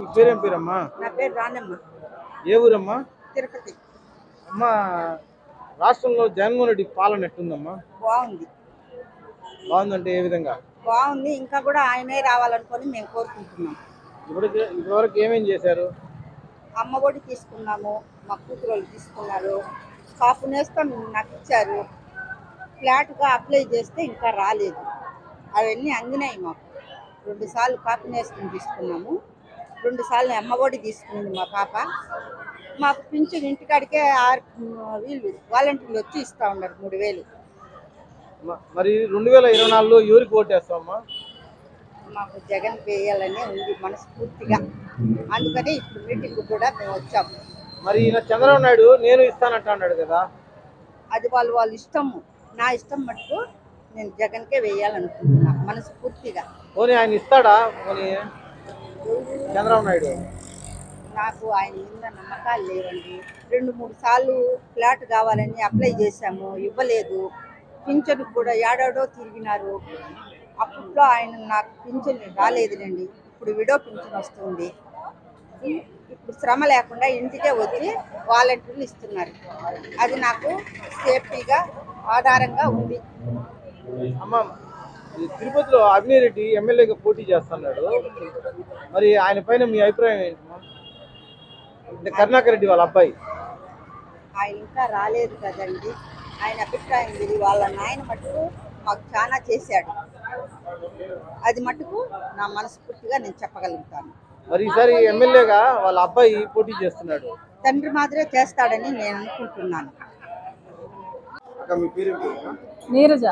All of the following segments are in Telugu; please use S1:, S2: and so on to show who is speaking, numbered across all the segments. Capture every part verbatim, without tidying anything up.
S1: మీ పేరేం పేరమ్మా?
S2: నా పేరు రానమ్మ.
S1: ఏ ఊరమ్మా?
S2: తిరుపతి.
S1: అమ్మా, రాష్ట్రంలో జగన్మోహన్ రెడ్డి పాలన ఎట్టుందమ్మా?
S2: బాగుంది.
S1: బాగుందంటే ఏ విధంగా?
S2: బాగుంది, ఇంకా కూడా ఆయనే రావాలనుకొని మేము కోరుకుంటున్నాం.
S1: ఇప్పటికి ఇప్పటివరకు ఏమేం చేశారు?
S2: అమ్మ ఒడి తీసుకున్నాము, మా కూతురు వాళ్ళు తీసుకున్నారు, కాపు నేస్తం నాకు ఇచ్చారు. ఫ్లాట్గా అప్లై చేస్తే ఇంకా రాలేదు, అవన్నీ అందినాయి మాకు. రెండు సార్లు కాపు నేస్తం తీసుకున్నాము, రెండు సార్లు అమ్మ ఒడి తీసుకుంది మా పాప. మాకు పింఛన్ ఇంటికాడికే ఆరు వీళ్ళు వాలంటీర్లు వచ్చి ఇస్తూ ఉన్నారు మూడు వేలు.
S1: మరి రెండు వేల ఇరవై నాలుగులో ఎవరికి ఓటేస్తామమ్మా?
S2: మాకు జగన్ వేయాలనే ఉంది మనస్ఫూర్తిగా, అందుకని ఇప్పుడు మీటింగ్ కూడా మేము వచ్చాము.
S1: మరి ఈయన చంద్రబాబు నాయుడు నేను ఇస్తానంట అన్నాడు కదా?
S2: అది వాళ్ళు వాళ్ళ ఇష్టము, నా ఇష్టం మటుకు నేను జగన్కే వేయాలనుకుంటున్నా మనస్ఫూర్తిగా.
S1: పోనీ ఆయన ఇస్తాడా? పోనీ చంద్రబాబు నాయుడు?
S2: నాకు ఆయన మీద నమ్మకాలు లేవండి. రెండు మూడు సార్లు ఫ్లాట్ కావాలని అప్లై చేశాము, ఇవ్వలేదు. పింఛను కూడా ఏడాడో తిరిగినారు. అప్పట్లో ఆయన నాకు పింఛన్ రాలేదులేండి, ఇప్పుడు విడో పింఛన్ వస్తుంది. ఇప్పుడు శ్రమ లేకుండా ఇంటికే వచ్చి వాలంటీర్లు ఇస్తున్నారు, అది నాకు సేఫ్టీగా ఆధారంగా ఉంది.
S1: అమ్మ, తిరుపతిలో అవినీతి రెడ్డి ఎమ్మెల్యేగా పోటీ చేస్తున్నాడు, మరి ఆయన పైన మీ అభిప్రాయం ఏంటమ్మా? అంటే కరుణాకర్ రెడ్డి వాళ్ళ అబ్బాయి
S2: ఆయన ఇంకా రాలేదు కదండి, ఆయన అభిప్రాయం ఇది. వాళ్ళ నాయన మటుకు మాకు చాలా చేశాడు, అది మటుకు నా మనస్ఫూర్తిగా నేను చెప్పగలుగుతాను.
S1: మరి ఈసారి ఎమ్మెల్యేగా వాళ్ళ అబ్బాయి పోటీ చేస్తున్నాడు,
S2: తండ్రి మాదిరే చేస్తాడని నేను అనుకుంటున్నాను.
S3: నీరజ,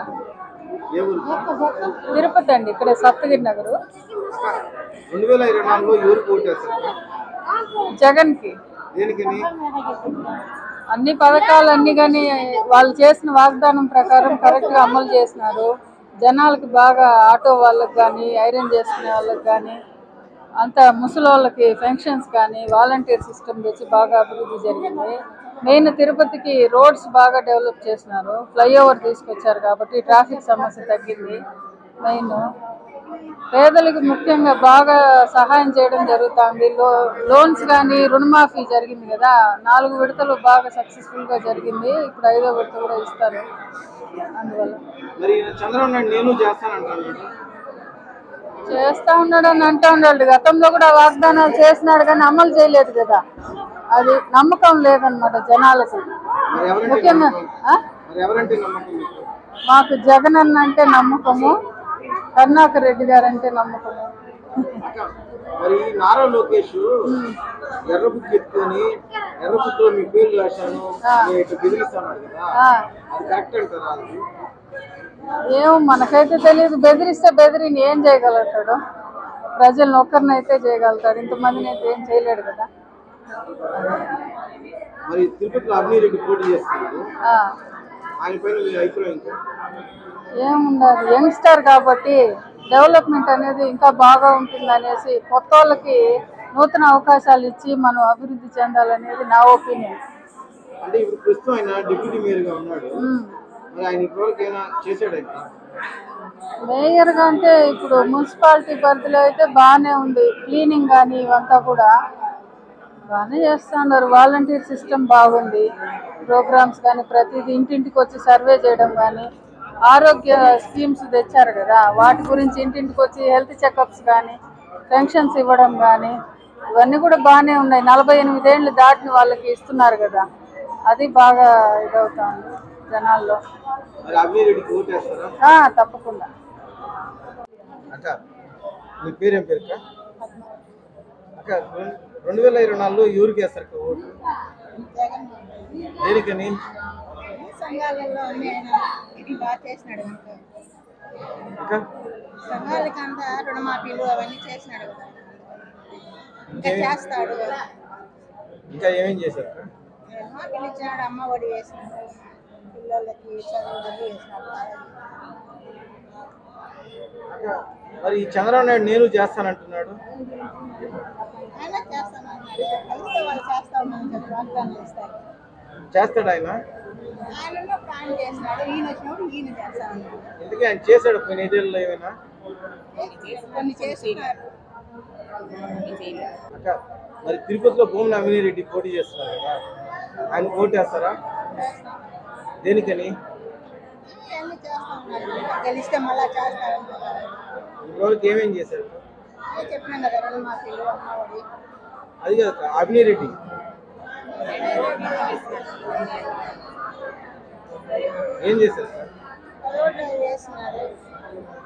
S3: తిరుపతి అండి, ఇక్కడ సప్తగిరి నగరు.
S1: రెండు వేల ఇరవై నాలుగులో ఎవరికి ఓటేస్తారు?
S3: జగన్ కి. అన్ని పథకాలు అన్ని కానీ వాళ్ళు చేసిన వాగ్దానం ప్రకారం కరెక్ట్ గా అమలు చేసినారు. జనాలకి బాగా ఆటో వాళ్ళకి కానీ, ఐరన్ చేసుకునే వాళ్ళకి కానీ, అంత ముసలోళ్ళకి పెన్షన్స్ కానీ వాలంటీర్ సిస్టమ్ తెచ్చి బాగా అభివృద్ధి జరిగింది. మెయిన్ తిరుపతికి రోడ్స్ బాగా డెవలప్ చేసినారు, ఫ్లైఓవర్ తీసుకొచ్చారు కాబట్టి ట్రాఫిక్ సమస్య తగ్గింది. మెయిన్ పేదలకు ముఖ్యంగా బాగా సహాయం చేయడం జరుగుతుంది. లో లోన్స్ కానీ రుణమాఫీ జరిగింది కదా, నాలుగు విడతలు బాగా సక్సెస్ఫుల్గా జరిగింది. ఇప్పుడు ఐదో విడత కూడా ఇస్తారు. అందువల్ల
S1: చంద్రబాబు నాయుడు నేను చేస్తానంటాడు,
S3: చేస్తా ఉన్నాడని అంటూ ఉన్నాడు. గతంలో కూడా వాగ్దానాలు చేసినాడు కానీ అమలు చేయలేదు కదా, అది నమ్మకం లేదనమాట జనాలకు. ముఖ్యంగా మాకు జగన్ అన్న అంటే నమ్మకము, కరుణాకర్ రెడ్డి గారు అంటే నమ్మకము.
S1: మరి నారా లోకేష్ ఎర్ర బుక్ ఎత్తుకొని ఎర్ర బుక్ లో మీ పేరు రాశాను బెదిరిస్తాడు కదా, అది కరెక్ట్ అంటారా?
S3: ఏమో మనకైతే తెలియదు. బెదిరిస్తే బెదిరిని ఏం చేయగలుగుతాడు? ప్రజలను ఒక్కరినైతే చేయగలుగుతాడు, ఇంతమందిని అయితే ఏం చేయలేడు కదా.
S1: మరి తిరుపతిలో అవినీతి రెడ్డి పోటీ చేస్తున్నాడు, ఆయన పైన మీ అభిప్రాయం?
S3: ఏముండదు, యంగ్స్టర్ కాబట్టి డెవలప్మెంట్ అనేది ఇంకా బాగా ఉంటుంది అనేసి కొత్త వాళ్ళకి నూతన అవకాశాలు ఇచ్చి మనం అభివృద్ధి చెందాలనేది నా ఒపీనియన్.
S1: అంటే ఇప్పుడు ప్రస్తుతం ఆయన డిప్యూటీ మేయర్గా ఉన్నాడు, మరి ఆయన ఇప్పటివరకు ఏమైనా చేశాడు?
S3: మేయర్గా అంటే ఇప్పుడు మున్సిపాలిటీ పరిధిలో అయితే బాగానే ఉంది, క్లీనింగ్ కానీ ఇవంతా కూడా బాగానే చేస్తున్నారు. వాలంటీర్ సిస్టమ్ బాగుంది, ప్రోగ్రామ్స్ కానీ ప్రతిదీ ఇంటింటికి వచ్చి సర్వే చేయడం కానీ, ఆరోగ్య స్కీమ్స్ తెచ్చారు కదా వాటి గురించి ఇంటింటికి వచ్చి హెల్త్ చెకప్స్ కానీ, పెన్షన్స్ ఇవ్వడం కానీ, ఇవన్నీ కూడా బాగానే ఉన్నాయి. నలభై ఎనిమిదేళ్ళు దాటిన వాళ్ళకి ఇస్తున్నారు కదా, అది బాగా ఇదవుతుంది జనాల్లో. తప్పకుండా.
S1: మీ పేరేం పేరు అక్క? రెండు వేల ఇరవై నాలుగులో ఎవరికి వేస్తారు ఓటు? దేనికని?
S2: సంఘాలలో బాగా చేసినాడు కనుక, సంఘాలకి అంతా రుణమాఫీలు అవన్నీ చేసినాడు కదా, ఇంకా చేస్తాడు.
S1: ఇంకా ఏమేం చేశారు?
S2: రుణమాఫీలు ఇచ్చినాడు, అమ్మ ఒడి వేసినాడు, పిల్లలకి చదువులు వేసినాడు.
S1: మరి చంద్రబాబు నాయుడు నేను చేస్తానంటున్నాడు,
S2: ఆయన చేస్తానన్నాడు, కలిస్తే వాళ్ళు చేస్తా ఉన్నాను చెప్పి వాగ్దానం ఇస్తారు.
S1: చేస్తాడు ఆయన?
S2: ఆయన ప్లాన్ చేసినాడు, ఈయన వచ్చినప్పుడు ఈయన చేస్తా ఉన్నాడు.
S1: ఎందుకు ఆయన చేశాడు కొన్ని ఐదేళ్ళలో ఏమైనా?
S2: కొన్ని చేస్తున్నారు.
S1: అక్క మరి తిరుపతిలో భూమన అవినీ రెడ్డి పోటీ చేస్తున్నారు కదా, ఆయన పోటీ చేస్తారా? దేనికని?
S2: గెలిస్తే మళ్ళా చేస్తారు.
S1: ఇప్పటివరకు ఏమేం చేశారు?
S2: చెప్పినాం కదా రుణమాఫీలు, అమ్మఒడి.
S1: అది కదా అవినీ రెడ్డి ఏం చేశారు సార్?
S2: రోడ్లు వేసినారు.